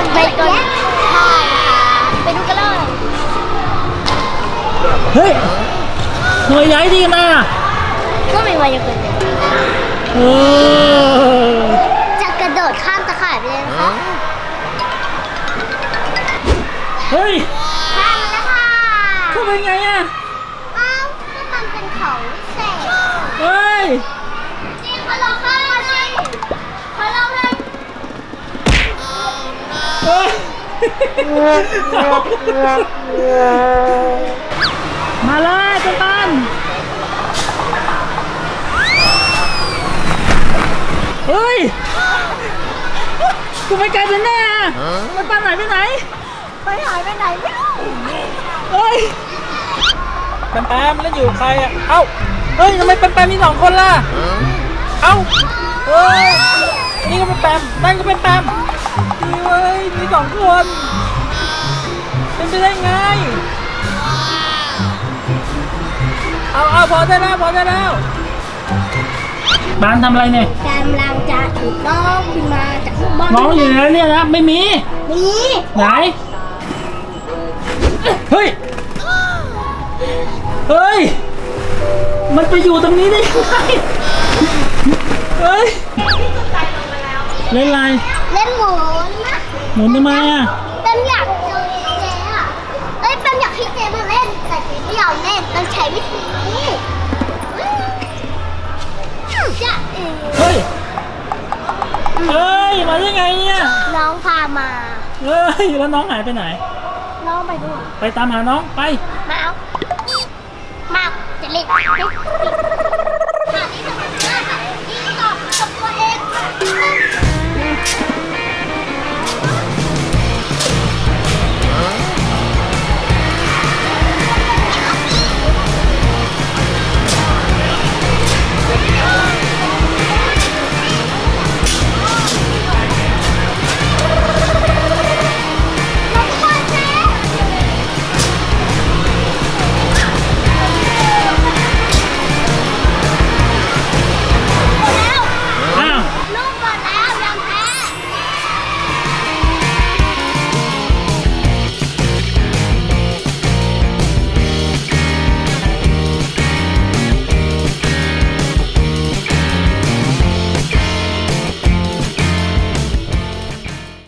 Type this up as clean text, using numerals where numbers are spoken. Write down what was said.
ไปก่อนใช่ค่ะไปดูกันเลยเฮ้ยหน่วยใหญ่ดีนะก็ไม่ว่าจะเกิดอะไรจะกระโดดข้ามตะข่ายไปเลยนะคะเฮ้ยข้ามมาแล้วค่ะเข้าไปไงอ่ะอ้าวก็มันเป็นเขาแสกเฮ้ยจริงเขาลองข้ามมาสิเขาลองเลยมาเลยต้นตันเฮ้ยกูไม่ไกลเป็นแน่มันปันหายไปไหนไปหายไปไหนไม่รู้เฮ้ยแปมแล้วอยู่ใครอ่ะเอ้าเฮ้ยทำไมแปมมี2 คนล่ะเอ้าเฮ้ยนี่ก็เป็นแปมนั่นก็เป็นแปมนี่เว้ยมี2 คนเป็นไปได้ไงเอาพอได้แล้วบ้านทำอะไรเนี่ยกำลังจะถูกต้องขึ้นมาจากบ้านน้องอยู่แล้วเนี่ยนะไม่มีไหนเฮ้ยมันไปอยู่ตรงนี้ได้ยังไงเฮ้ยเล่นอะไรเล่นหมุนนะหมุนทำไมอ่ะเต้นอยากเจอเจ๊อะเอ้ยเต้นอยากให้เจ๊มาเล่นแต่เจ๊ไม่ยอมเล่นต้องใช้วิธีนี้จะเฮ้ยมาได้ไงเนี่ยน้องพามาแล้วน้องหายไปไหนน้องไปดูไปตามหาน้องไปมาจะเล่น